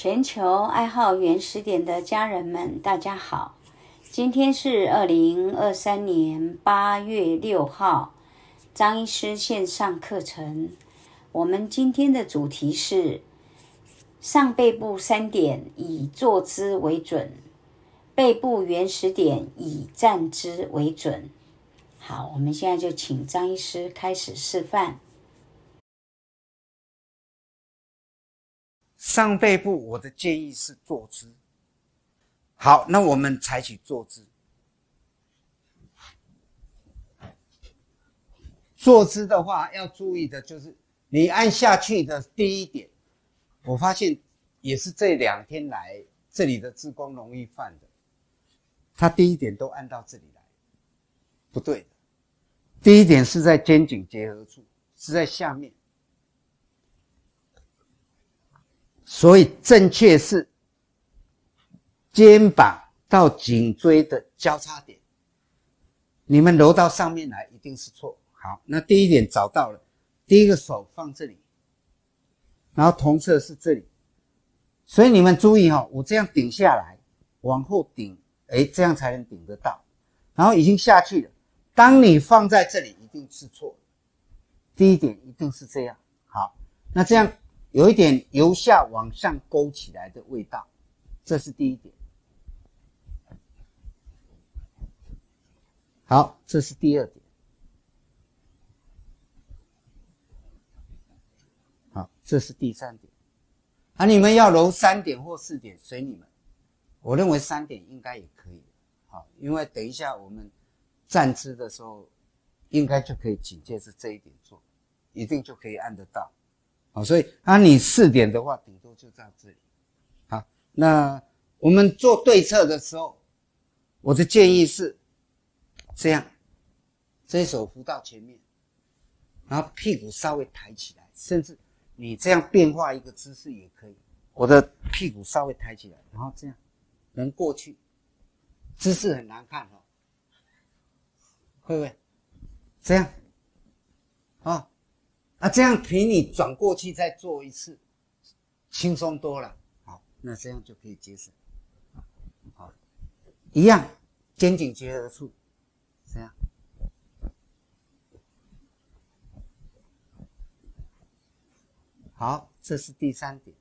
全球爱好原始点的家人们，大家好！今天是2023年8月6号，张医师线上课程。我们今天的主题是上背部3点以坐姿为准，背部原始点以站姿为准。好，我们现在就请张医师开始示范。 上背部我的建议是坐姿。好，那我们采取坐姿。坐姿的话要注意的就是你按下去的第一点，我发现也是这2天来这里的志工容易犯的，他第一点都按到这里来，不对的。第一点是在肩颈结合处，是在下面，所以正确是肩膀到颈椎的交叉点，你们揉到上面来一定是错。好，那第一点找到了，第一个手放这里，然后同侧是这里，所以你们注意我这样顶下来，往后顶，这样才能顶得到，然后已经下去了。当你放在这里一定是错，第一点一定是这样。好，那这样有一点由下往上勾起来的味道，这是第一点。好，这是第2点。好，这是第3点。你们要揉3点或4点随你们，我认为3点应该也可以。好，因为等一下我们站姿的时候应该就可以紧接着这一点做，一定就可以按得到。好，所以你4点的话顶多就在这里。好，那我们做对侧的时候，我的建议是这样，这手扶到前面，然后屁股稍微抬起来，甚至你这样变化一个姿势也可以。我的屁股稍微抬起来，然后这样能过去，姿势很难看会不会这样这样比你转过去再做一次轻松多了。好，那这样就可以节省。好，一样肩颈结合处，这样。好，这是第3点。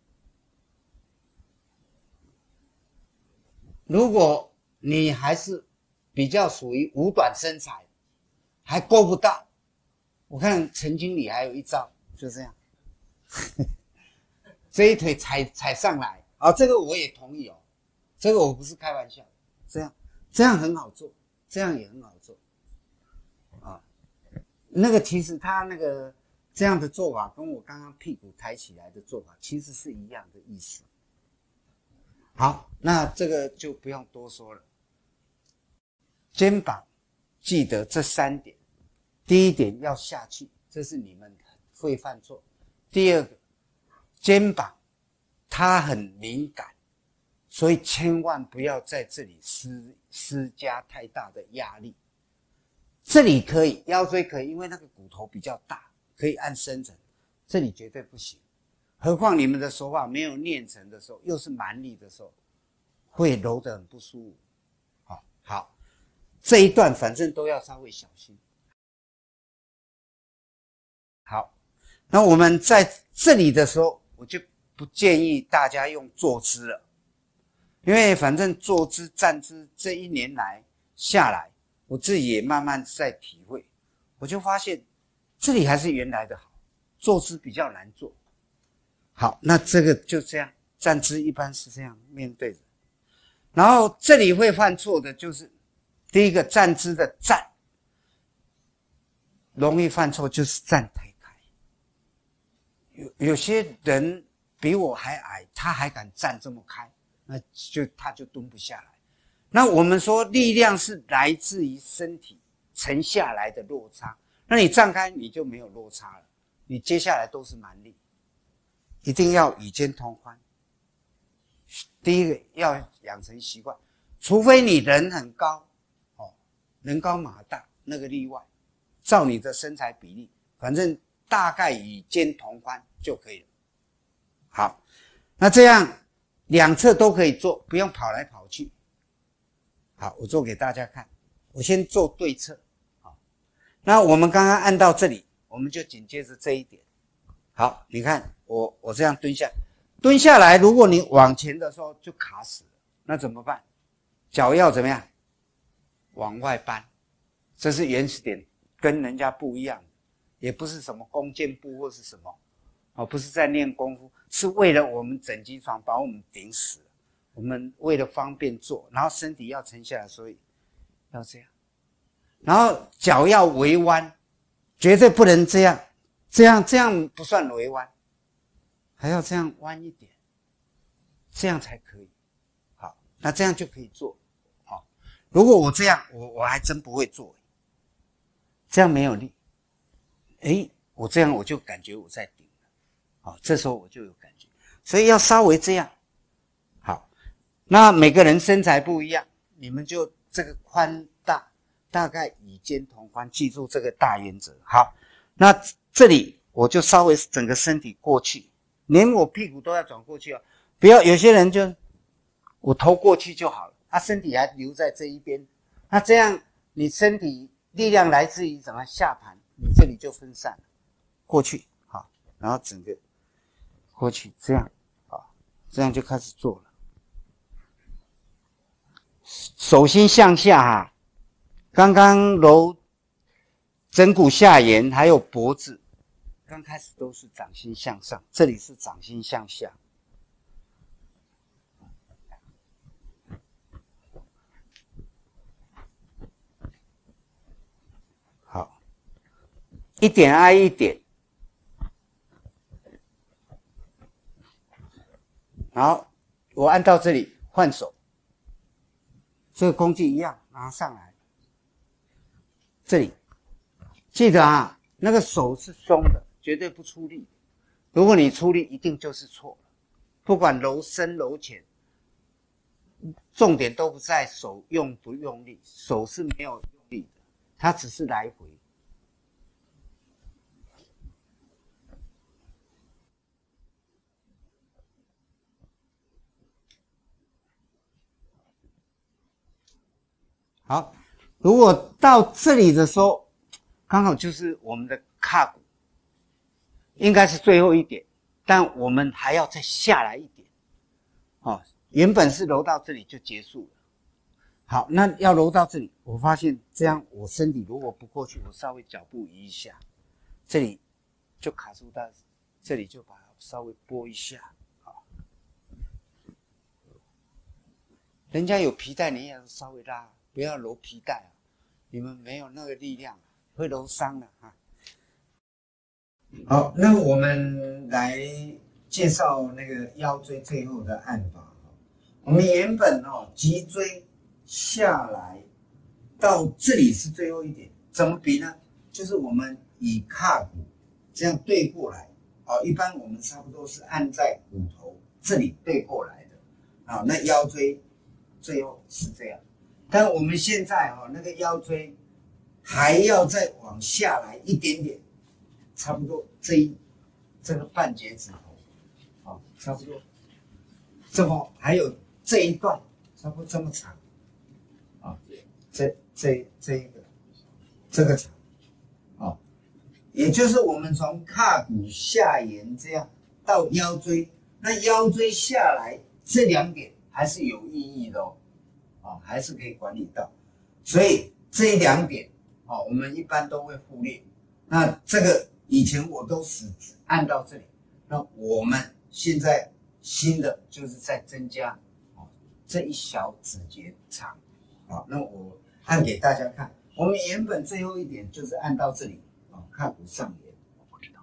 如果你还是比较属于五短身材，还够不到，我看陈经理还有一招，就这样这一腿踩上来。好，这个我也同意这个我不是开玩笑，这样很好做，这样也很好做那个其实他那个这样的做法跟我刚刚屁股抬起来的做法其实是一样的意思。好，那这个就不用多说了。肩膀记得这3点，第一点要下去，这是你们会犯错。第二个，肩膀它很敏感，所以千万不要在这里施加太大的压力。这里可以，腰椎可以，因为那个骨头比较大，可以按深层，这里绝对不行。何况你们的手法没有练成的时候，又是蛮力的时候，会揉得很不舒服。好，这一段反正都要稍微小心。好，那我们在这里的时候，我就不建议大家用坐姿了，因为反正坐姿站姿这1年来下来，我自己也慢慢在体会，我就发现这里还是原来的好，坐姿比较难做。好，那这个就这样，站姿一般是这样面对着。然后这里会犯错的就是第一个站姿的站，容易犯错就是站太开。有些人比我还矮，他还敢站这么开，那他就蹲不下来。那我们说力量是来自于身体沉下来的落差，那你站开你就没有落差了，你接下来都是蛮力。一定要与肩同宽，第一个要养成习惯，除非你人很高人高马大那个例外，照你的身材比例，反正大概与肩同宽就可以了。好，那这样两侧都可以做，不用跑来跑去。好，我做给大家看。我先做对侧。好，那我们刚刚按到这里，我们就紧接着这一点。好，你看我这样蹲下来，如果你往前的时候就卡死了，那怎么办？脚要怎么样？往外搬。这是原始点，跟人家不一样，也不是什么弓箭步或是什么，不是在练功夫，是为了我们整机床把我们顶死了。我们为了方便做，然后身体要沉下来，所以要这样，然后脚要微弯，绝对不能这样，这样不算微弯，还要这样弯一点，这样才可以。好，那这样就可以做。好，如果我这样，我还真不会做，这样没有力。我这样我就感觉我在顶了。好，这时候我就有感觉，所以要稍微这样。好，那每个人身材不一样，你们就这个宽大大概与肩同宽，记住这个大原则。好，那这里我就稍微整个身体过去，连我屁股都要转过去哦，不要有些人就我头过去就好了，身体还留在这一边，那这样你身体力量来自于什么？下盘，你这里就分散了，过去，好，然后整个过去，这样，好，这样就开始做了。手心向下刚刚揉枕骨下沿还有脖子，刚开始都是掌心向上，这里是掌心向下。好，一点挨一点，然后我按到这里换手，这个工具一样拿上来，这里记得那个手是松的，绝对不出力，如果你出力一定就是错了，不管揉深揉浅，重点都不在手用不用力，手是没有用力的，它只是来回。好，如果到这里的时候，刚好就是我们的胯骨，应该是最后一点，但我们还要再下来一点。原本是揉到这里就结束了。好，那要揉到这里，我发现这样我身体如果不过去，我稍微脚步移一下，这里就卡住到这里，就把它稍微拨一下。好，人家有皮带，你也要稍微拉，不要揉皮带你们没有那个力量，会揉伤了好，那我们来介绍那个腰椎最后的按法。我们原本脊椎下来到这里是最后一点，怎么比呢？就是我们以胯骨这样对过来，一般我们差不多是按在骨头这里对过来的，那腰椎最后是这样。但我们现在那个腰椎还要再往下来一点点，差不多这个半截指头，差不多这么，还有这一段差不多这么长，这个长，也就是我们从胯骨下沿这样到腰椎，那腰椎下来这两点还是有意义的还是可以管理到，所以这两点我们一般都会忽略。那这个以前我都是按到这里，那我们现在新的就是再增加这一小指节长，那我按给大家看。我们原本最后一点就是按到这里，胯骨上沿，我不知道。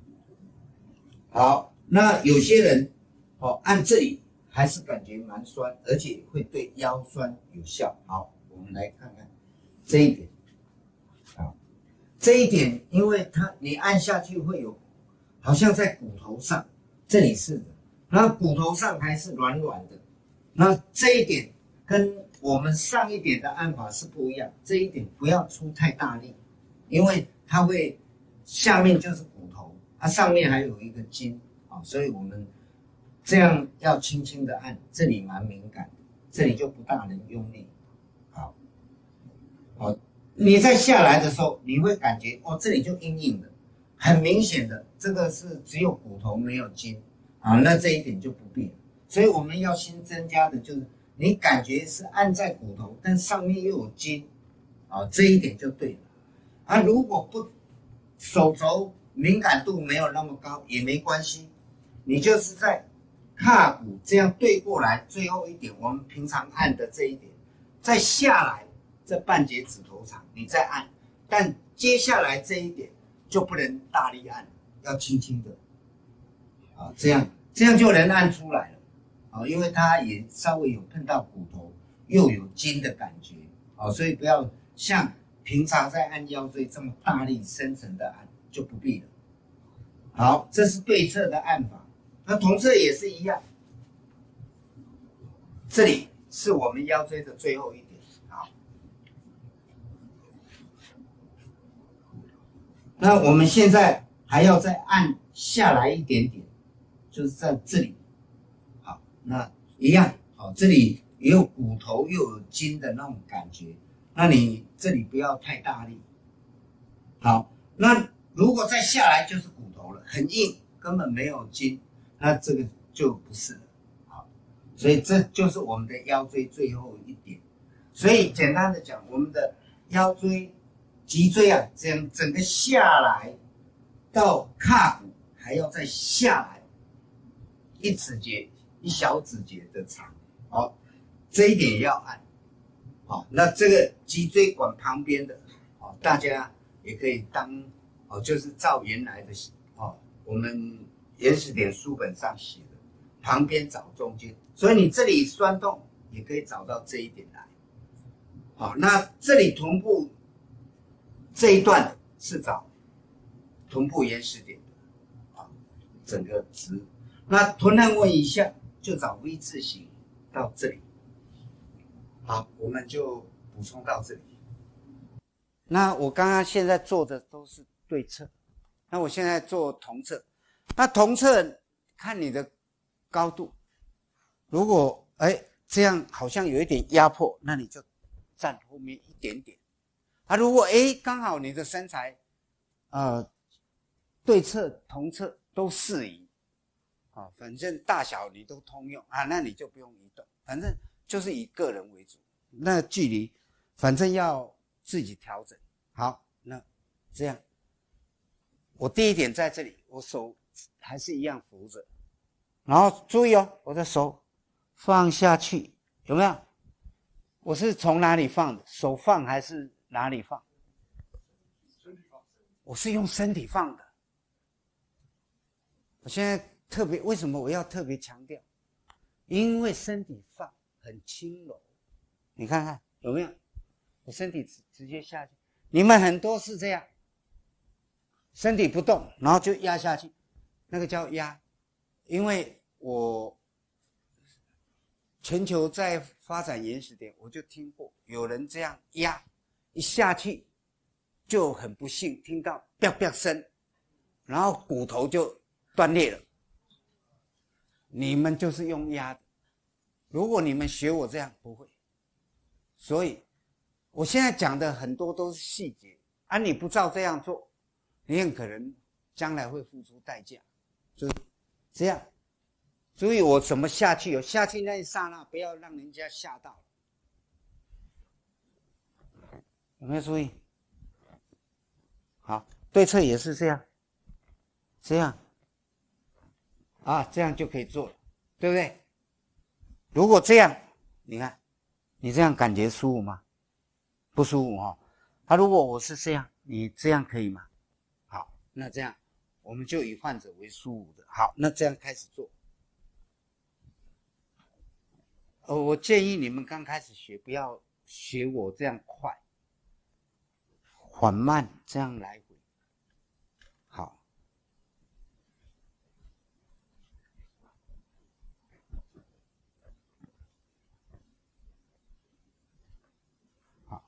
好，那有些人按这里还是感觉蛮酸，而且会对腰酸有效。好，我们来看看这一点。这一点，因为你按下去会有，好像在骨头上，这里是的，然后骨头上还是软软的。那这一点跟我们上一点的按法是不一样，这一点不要出太大力，因为它会下面就是骨头，上面还有一个筋所以我们这样要轻轻的按，这里蛮敏感的，这里就不大能用力。好，好，你在下来的时候，你会感觉哦，这里就硬硬的，很明显的，这个是只有骨头没有筋啊，那这一点就不必了。所以我们要新增加的就是，你感觉是按在骨头，但上面又有筋啊，这一点就对了。啊，如果不手肘敏感度没有那么高也没关系，你就是在胯骨这样对过来，最后一点我们平常按的这一点，再下来这半截指头长，你再按，但接下来这一点就不能大力按，要轻轻的啊，这样就能按出来了啊，因为它也稍微有碰到骨头，又有筋的感觉啊，所以不要像平常在按腰椎这么大力深层的按，就不必了。好，这是对侧的按法，那同侧也是一样。这里是我们腰椎的最后一点，好。那我们现在还要再按下来一点点，就是在这里，好，那一样，好，这里也有骨头又有筋的那种感觉，那你这里不要太大力，好，那如果再下来就是骨头了，很硬，根本没有筋，那这个就不是了，好，所以这就是我们的腰椎最后一点。所以简单的讲，我们的腰椎、脊椎啊，这样整个下来到胯骨，还要再下来一指节、一小指节的长，好，这一点也要按，好，那这个脊椎管旁边的，好，大家也可以当哦，就是照原来的哦，我们原始点书本上写的，旁边找中间，所以你这里酸痛也可以找到这一点来。好，那这里臀部这一段是找臀部原始点的，啊，整个直。那臀横纹以下就找 V 字形到这里。好，我们就补充到这里。那我刚刚现在做的都是对侧，那我现在做同侧。那同侧看你的高度，如果这样好像有一点压迫，那你就站后面一点点。啊，如果刚好你的身材对侧同侧都适宜啊，反正大小你都通用啊，那你就不用移动，反正就是以个人为主，那距离反正要自己调整。好，那这样我第一点在这里，我手还是一样扶着，然后注意哦，我的手放下去，有没有？我是从哪里放的？手放还是哪里放？我是用身体放的。我现在特别，为什么我要特别强调？因为身体放很轻柔，你看看有没有？我身体直接下去，你们很多是这样，身体不动，然后就压下去，那个叫压。因为我全球在发展原始点，我就听过有人这样压，一下去就很不幸听到“啪啪”声，然后骨头就断裂了。你们就是用压的，如果你们学我这样不会。所以我现在讲的很多都是细节啊，你不照这样做，你很可能将来会付出代价。就是这样。所以我怎么下去？有下去那一刹那，不要让人家吓到。有没有注意？好，对侧也是这样，这样啊，这样就可以做了，对不对？如果这样，你看，你这样感觉舒服吗？不舒服哈。如果我是这样，你这样可以吗？好，那这样我们就以患者为舒服的。好，那这样开始做。我建议你们刚开始学，不要学我这样快，缓慢这样来回。好，好，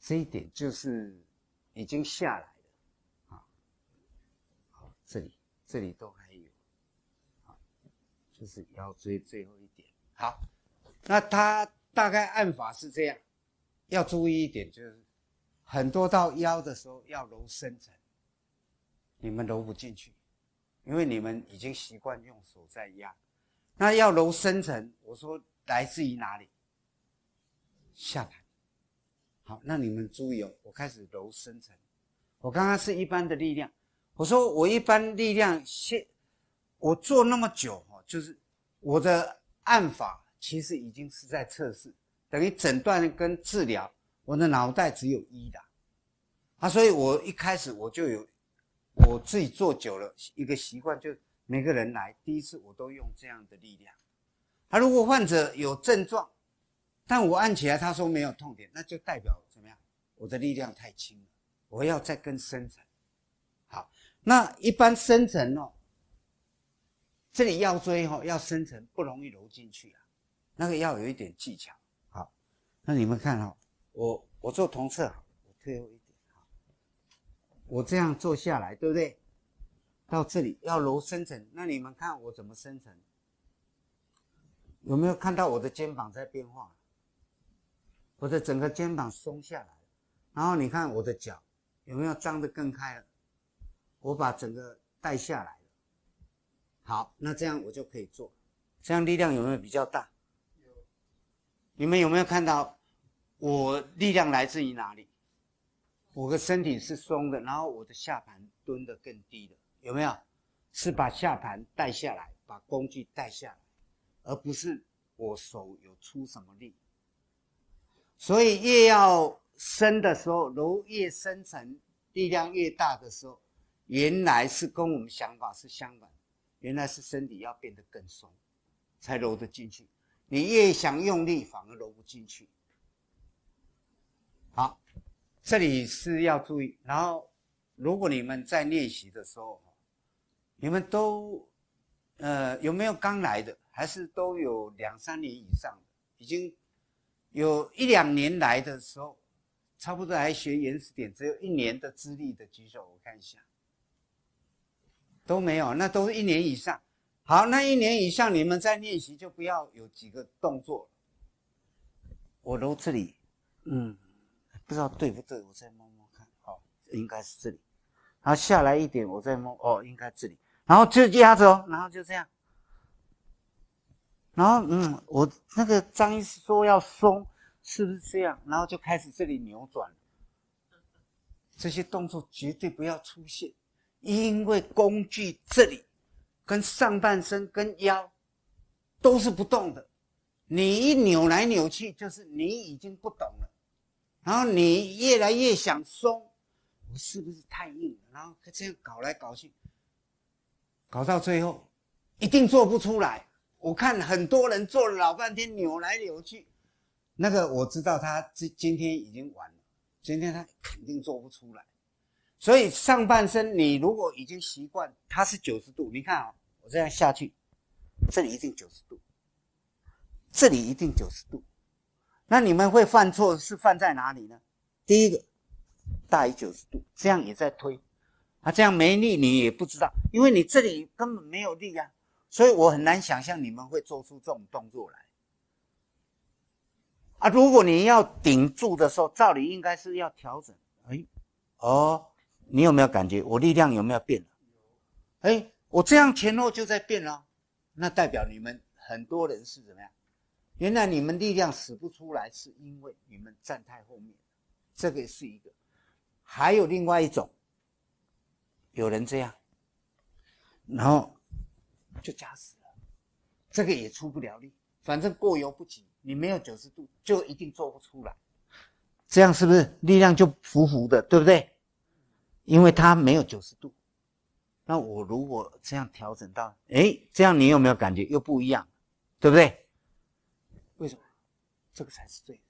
这一点就是已经下来了啊。好，这里都还有，好，就是腰椎最后一点。好，那它大概按法是这样，要注意一点就是很多到腰的时候要揉深层，你们揉不进去，因为你们已经习惯用手在压。那要揉深层，我说来自于哪里？下盘。好，那你们注意哦，我开始揉深层。我刚刚是一般的力量，我说我一般力量我做那么久就是我的按法其实已经是在测试，等于诊断跟治疗，我的脑袋只有一的。所以我一开始我就有我自己做久了一个习惯，就每个人来第一次我都用这样的力量。如果患者有症状，但我按起来他说没有痛点，那就代表怎么样？我的力量太轻了，我要再更深层。好，那一般深层这里腰椎要深层不容易揉进去那个要有一点技巧。好，那你们看我做同侧，我退后一点，我这样做下来，对不对？到这里要揉深层，那你们看我怎么深层？有没有看到我的肩膀在变化？我的整个肩膀松下来，然后你看我的脚有没有张得更开了？我把整个带下来了。好，那这样我就可以做，这样力量有没有比较大？有。你们有没有看到我力量来自于哪里？我的身体是松的，然后我的下盘蹲得更低的，有没有？是把下盘带下来，把工具带下来，而不是我手有出什么力。所以越要深的时候，揉越深层，力量越大的时候，原来是跟我们想法是相反，原来是身体要变得更松，才揉得进去。你越想用力，反而揉不进去。好，这里是要注意。然后，如果你们在练习的时候，你们都有没有刚来的，还是都有2-3年以上的，已经有1-2年来的时候，差不多来学原始点，只有1年的资历的举手，我看一下，都没有，那都是1年以上。好，那1年以上，你们在练习就不要有几个动作。我揉这里，不知道对不对，我再摸摸看，应该是这里。然后下来一点，我再摸，应该这里。然后就压着然后就这样。然后我那个张医师说要松，是不是这样？然后就开始这里扭转，这些动作绝对不要出现，因为工具这里跟上半身跟腰都是不动的，你一扭来扭去，就是你已经不懂了，然后你越来越想松，我是不是太硬了？然后这样搞来搞去，搞到最后一定做不出来。我看很多人做了老半天，扭来扭去，那个我知道他今天已经完了，今天他肯定做不出来。所以上半身你如果已经习惯它是90度，你看我这样下去，这里一定90度，这里一定90度。那你们会犯错是犯在哪里呢？第一个大于90度，这样也在推，这样没力你也不知道，因为你这里根本没有力啊。所以我很难想象你们会做出这种动作来。如果你要顶住的时候，照理应该是要调整。你有没有感觉我力量有没有变了？我这样前后就在变了，那代表你们很多人是怎么样？原来你们力量使不出来，是因为你们站太后面，这个是一个。还有另外一种，有人这样，然后就夹死了，这个也出不了力，反正过犹不及，你没有90度就一定做不出来，这样是不是力量就浮浮的，对不对？因为它没有90度。那我如果这样调整到这样你有没有感觉又不一样，对不对？为什么？这个才是对的。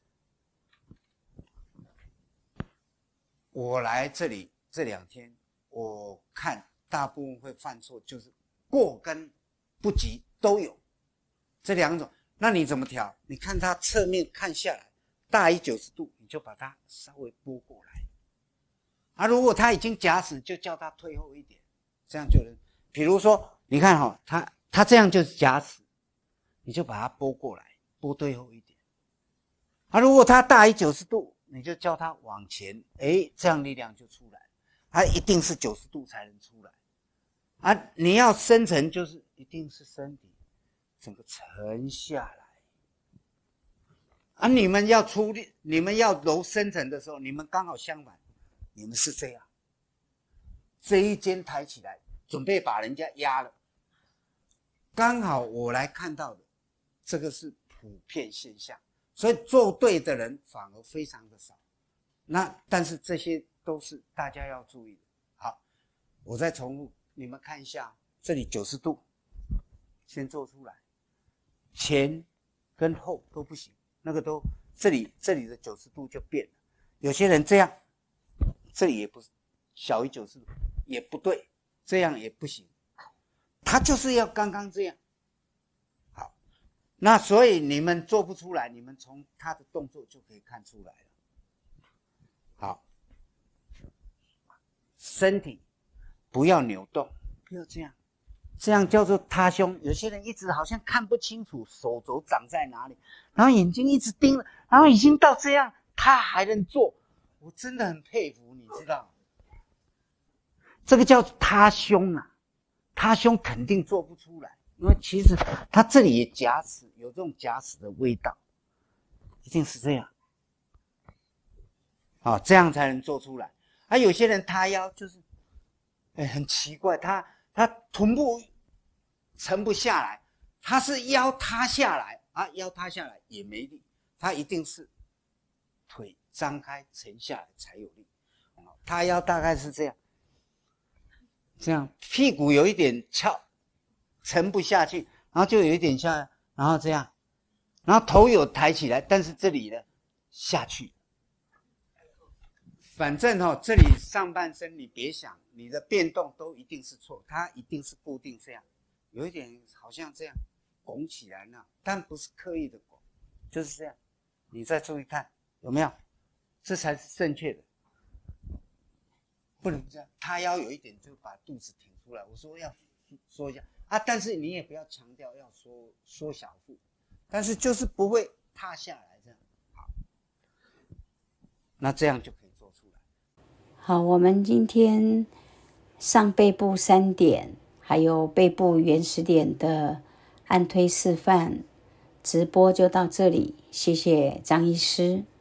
我来这里这2天，我看大部分会犯错就是过跟不及都有，这2种。那你怎么调？你看它侧面看下来大于90度，你就把它稍微拨过来。啊，如果他已经夹死，就叫他退后一点，这样就能。比如说，你看哈，他这样就是夹死，你就把它拨过来，拨退后一点。啊，如果他大于90度，你就叫他往前，这样力量就出来。它一定是90度才能出来。啊，你要深层就是一定是身体整个沉下来。啊，你们要出力，你们要揉深层的时候，你们刚好相反，你们是这样，这一肩抬起来，准备把人家压了。刚好我来看到的，这个是普遍现象，所以做对的人反而非常的少。但是这些都是大家要注意的。好，我再重复，你们看一下，这里90度，先做出来，前跟后都不行，那个都这里的90度就变了。有些人这样，这里也不小于90度也不对，这样也不行，他就是要刚刚这样。好，那所以你们做不出来，你们从他的动作就可以看出来了。好，身体不要扭动，不要这样，这样叫做塌胸。有些人一直好像看不清楚手肘长在哪里，然后眼睛一直盯了，然后已经到这样，他还能做，我真的很佩服，你知道？这个叫塌胸啊，塌胸肯定做不出来，因为其实他这里也夹死，有这种夹死的味道，一定是这样。这样才能做出来。有些人塌腰就是很奇怪，他臀部沉不下来，他是腰塌下来腰塌下来也没力，他一定是腿张开沉下来才有力。塌腰大概是这样，屁股有一点翘，沉不下去，然后就有一点下来，然后这样，然后头有抬起来，但是这里呢下去。反正这里上半身你别想，你的变动都一定是错，它一定是固定这样，有一点好像这样拱起来呢，但不是刻意的拱，就是这样。你再注意看有没有，这才是正确的，不能这样。塌腰有一点就把肚子挺出来，我说要缩一下但是你也不要强调要缩小腹，但是就是不会塌下来这样。好，那这样就可以做出来。 好，我们今天上背部3点，还有背部原始点的按推示范直播就到这里，谢谢张医师。